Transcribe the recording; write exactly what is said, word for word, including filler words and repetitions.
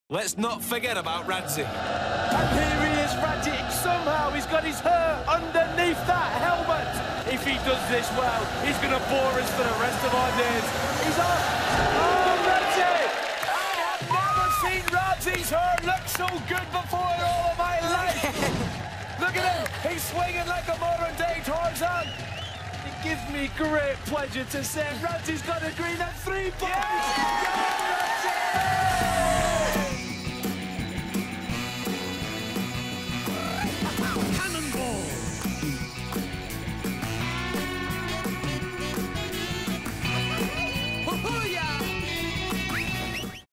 Let's not forget about Radzi. And here he is, Radzi. Somehow he's got his hair underneath that helmet. If he does this well, he's going to bore us for the rest of our days. He's off. Oh, Radzi! I have never seen Radzi's hair look so good before in all of my life. Look at him. He's swinging like a modern-day Tarzan. It gives me great pleasure to say Radzi's got a green at three points. Yeah!